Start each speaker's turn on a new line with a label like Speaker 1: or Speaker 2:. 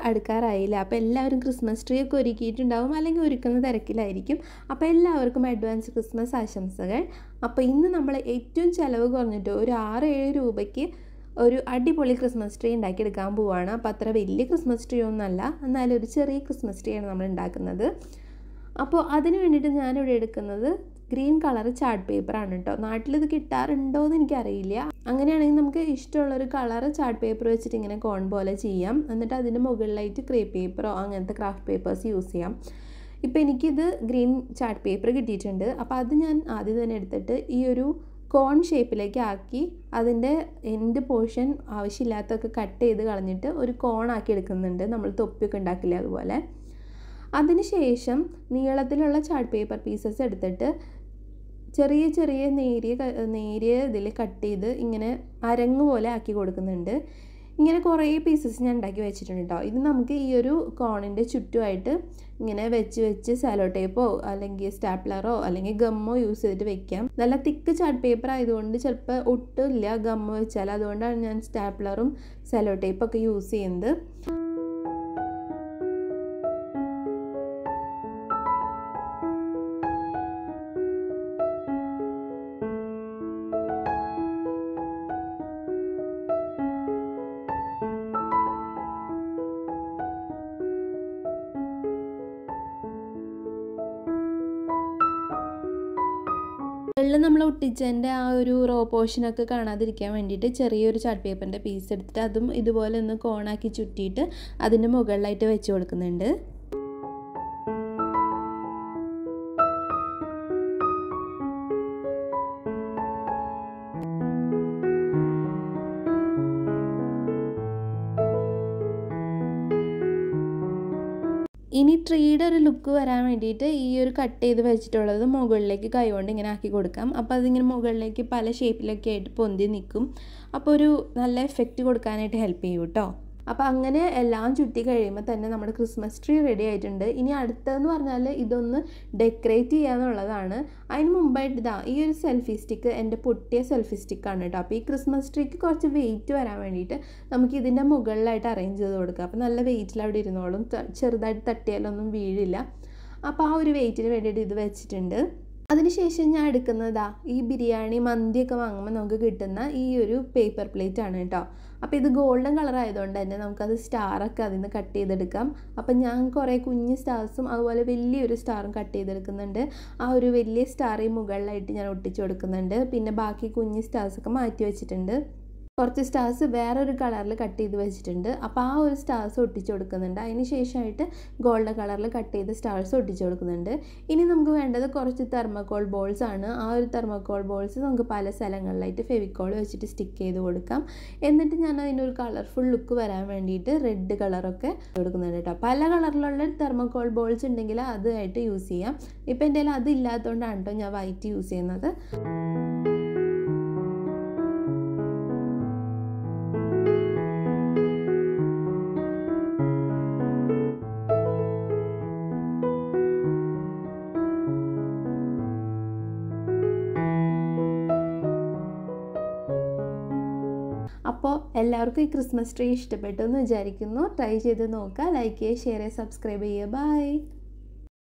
Speaker 1: അടുക്കാറായില്ല. അപ്പോൾ എല്ലാവരും Christmas tree ഒക്കെ ഒരുക്കിയിട്ടുണ്ടാവും, അല്ലെങ്കിൽ ഒരുക്കുന്ന തിരക്കിലായിരിക്കും. അപ്പോൾ എല്ലാവർക്കും അഡ്വാൻസ് ക്രിസ്മസ് ആശംസകൾ. അപ്പോൾ ഇന്ന് നമ്മൾ ഏറ്റവും ചിലവ് കുറഞ്ഞിട്ട് ഒരു 6-7 രൂപയ്ക്ക് ഒരു അടിപൊളി ക്രിസ്മസ് ട്രീ ഉണ്ടാക്കിയെടുക്കാൻ പോവുകയാണ്. അപ്പോൾ അത്ര വലിയ ക്രിസ്മസ് ട്രീ ഒന്നുമല്ല, എന്നാലും ഒരു ചെറിയ ക്രിസ്മസ് ട്രീ ആണ് നമ്മൾ ഉണ്ടാക്കുന്നത്. അപ്പോൾ അതിന് വേണ്ടിയിട്ട് ഞാനിവിടെ എടുക്കുന്നത് ഗ്രീൻ കളർ ചാർട്ട് പേപ്പറാണ് കേട്ടോ. നാട്ടിലിത് കിട്ടാറുണ്ടോ എന്ന് എനിക്കറിയില്ല. അങ്ങനെയാണെങ്കിൽ നമുക്ക് ഇഷ്ടമുള്ളൊരു കളർ ചാർട്ട് പേപ്പർ വെച്ചിട്ട് ഇങ്ങനെ കോൺ പോലെ ചെയ്യാം. എന്നിട്ട് അതിൻ്റെ മുകളിലായിട്ട് ക്രേപ്പ് പേപ്പറോ അങ്ങനത്തെ ക്രാഫ്റ്റ് പേപ്പേഴ്സ് യൂസ് ചെയ്യാം. ഇപ്പോൾ എനിക്കിത് ഗ്രീൻ ചാർട്ട് പേപ്പർ കിട്ടിയിട്ടുണ്ട്. അപ്പോൾ അത് ഞാൻ ആദ്യം തന്നെ എടുത്തിട്ട് ഈ ഒരു കോൺ ഷേപ്പിലേക്ക് ആക്കി അതിൻ്റെ എൻഡ് പോർഷൻ ആവശ്യമില്ലാത്തൊക്കെ കട്ട് ചെയ്ത് കളഞ്ഞിട്ട് ഒരു കോണാക്കി എടുക്കുന്നുണ്ട്. നമ്മൾ തൊപ്പിയൊക്കെ ഉണ്ടാക്കില്ല അതുപോലെ. അതിനുശേഷം നീളത്തിലുള്ള ചാർട്ട് പേപ്പർ പീസസ് എടുത്തിട്ട് ചെറിയ ചെറിയ നേരിയ ഇതിൽ കട്ട് ചെയ്ത് ഇങ്ങനെ അരങ്ങ് പോലെ ആക്കി കൊടുക്കുന്നുണ്ട്. ഇങ്ങനെ കുറേ പീസസ് ഞാൻ ഉണ്ടാക്കി വെച്ചിട്ടുണ്ട് കേട്ടോ. ഇത് നമുക്ക് ഈ ഒരു കോണിൻ്റെ ചുറ്റുമായിട്ട് ഇങ്ങനെ വെച്ച് സെലോ ടേപ്പോ അല്ലെങ്കിൽ സ്റ്റാപ്ലറോ അല്ലെങ്കിൽ ഗമ്മോ യൂസ് ചെയ്തിട്ട് വെക്കാം. നല്ല തിക്ക് ചാർട്ട് പേപ്പർ ആയതുകൊണ്ട് ചിലപ്പോൾ ഒട്ടില്ല ഗമ്മ് വെച്ചാൽ. അതുകൊണ്ടാണ് ഞാൻ സ്റ്റാപ്ലറും സെലോ ടേപ്പൊക്കെ യൂസ് ചെയ്യുന്നത്. മുകളിൽ നമ്മൾ ഒട്ടിച്ചതിൻ്റെ ആ ഒരു റോ പോർഷനൊക്കെ കാണാതിരിക്കാൻ വേണ്ടിയിട്ട് ചെറിയൊരു ചാർട്ട് പേപ്പറിൻ്റെ പീസ് എടുത്തിട്ട് അതും ഇതുപോലെ ഒന്ന് കോണാക്കി ചുറ്റിയിട്ട് അതിൻ്റെ മുകളിലായിട്ട് വെച്ച് കൊടുക്കുന്നുണ്ട്. ഇനി ട്രീയുടെ ഒരു ലുക്ക് വരാൻ വേണ്ടിയിട്ട് ഈ ഒരു കട്ട് ചെയ്ത് വെച്ചിട്ടുള്ളത് മുകളിലേക്ക് കൈകൊണ്ട് ഇങ്ങനെ ആക്കി കൊടുക്കാം. അപ്പോൾ അതിങ്ങനെ മുകളിലേക്ക് പല ഷേപ്പിലൊക്കെ ആയിട്ട് പൊന്തി നിൽക്കും. അപ്പോൾ ഒരു നല്ല എഫക്റ്റ് കൊടുക്കാനായിട്ട് ഹെൽപ്പ് ചെയ്യും കേട്ടോ. അപ്പോൾ അങ്ങനെ എല്ലാം ചുറ്റി കഴിയുമ്പോൾ തന്നെ നമ്മുടെ ക്രിസ്മസ് ട്രീ റെഡി ആയിട്ടുണ്ട്. ഇനി അടുത്തതെന്ന് പറഞ്ഞാൽ ഇതൊന്ന് ഡെക്കറേറ്റ് ചെയ്യാന്നുള്ളതാണ്. അതിന് മുമ്പായിട്ട് ഈ ഒരു സെൽഫി സ്റ്റിക്ക് എൻ്റെ പൊട്ടിയ സെൽഫി സ്റ്റിക്കാണ് കേട്ടോ. അപ്പോൾ ഈ ക്രിസ്മസ് ട്രീക്ക് കുറച്ച് വെയിറ്റ് വരാൻ വേണ്ടിയിട്ട് നമുക്ക് ഇതിൻ്റെ മുകളിലായിട്ട് അറേഞ്ച് ചെയ്ത് കൊടുക്കാം. അപ്പോൾ നല്ല വെയിറ്റിൽ അവിടെ ഇരുന്നോളും, ചെറുതായിട്ട് തട്ടിയാലൊന്നും വീഴില്ല. അപ്പോൾ ആ ഒരു വെയിറ്റിന് വേണ്ടിയിട്ട് ഇത് വെച്ചിട്ടുണ്ട്. അതിനുശേഷം ഞാൻ എടുക്കുന്നതാ ഈ ബിരിയാണി മന്തിയൊക്കെ വാങ്ങുമ്പോൾ നമുക്ക് കിട്ടുന്ന ഈ ഒരു പേപ്പർ പ്ലേറ്റ് ആണ് കേട്ടോ. അപ്പോൾ ഇത് ഗോൾഡൻ കളർ ആയതുകൊണ്ട് തന്നെ നമുക്കത് സ്റ്റാറൊക്കെ അതിൽ നിന്ന് കട്ട് ചെയ്തെടുക്കാം. അപ്പം ഞാൻ കുറേ കുഞ്ഞ് സ്റ്റാർസും അതുപോലെ വലിയൊരു സ്റ്റാറും കട്ട് ചെയ്തെടുക്കുന്നുണ്ട്. ആ ഒരു വലിയ സ്റ്റാർ ഈ മുകളിലായിട്ട് ഞാൻ ഒട്ടിച്ചു കൊടുക്കുന്നുണ്ട്. പിന്നെ ബാക്കി കുഞ്ഞ് സ്റ്റാർസൊക്കെ മാറ്റി വെച്ചിട്ടുണ്ട്. കുറച്ച് സ്റ്റാർസ് വേറൊരു കളറിൽ കട്ട് ചെയ്ത് വെച്ചിട്ടുണ്ട്. അപ്പോൾ ആ ഒരു സ്റ്റാർസ് ഒട്ടിച്ചു കൊടുക്കുന്നുണ്ട്. അതിന് ശേഷമായിട്ട് ഗോൾഡൻ കളറിൽ കട്ട് ചെയ്ത് സ്റ്റാർസ് ഒട്ടിച്ചു കൊടുക്കുന്നുണ്ട്. ഇനി നമുക്ക് വേണ്ടത് കുറച്ച് തെർമോക്കോൾ ബോൾസ് ആണ്. ആ ഒരു തെർമോക്കോൾ ബോൾസ് നമുക്ക് പല സ്ഥലങ്ങളിലായിട്ട് ഫെവിക്കോൾ വെച്ചിട്ട് സ്റ്റിക്ക് ചെയ്ത് കൊടുക്കാം. എന്നിട്ട് ഞാൻ അതിനൊരു കളർഫുൾ ലുക്ക് വരാൻ വേണ്ടിയിട്ട് റെഡ് കളറൊക്കെ കൊടുക്കുന്നുണ്ട് കേട്ടോ. പല കളറിലുള്ള തെർമോക്കോൾ ബോൾസ് ഉണ്ടെങ്കിൽ അതുമായിട്ട് യൂസ് ചെയ്യാം. ഇപ്പം എൻ്റെ കയ്യിൽ അതില്ലാത്തതുകൊണ്ടാണ് കേട്ടോ ഞാൻ വൈറ്റ് യൂസ് ചെയ്യുന്നത്. അപ്പോൾ എല്ലാവർക്കും ഈ ക്രിസ്മസ് ട്രീ ഇഷ്ടപ്പെട്ടു എന്ന് വിചാരിക്കുന്നു. ട്രൈ ചെയ്ത് നോക്കുക, ലൈക്ക് ചെയ്യുക, ഷെയർ ചെയ്യുക, സബ്സ്ക്രൈബ് ചെയ്യുക. ബൈ.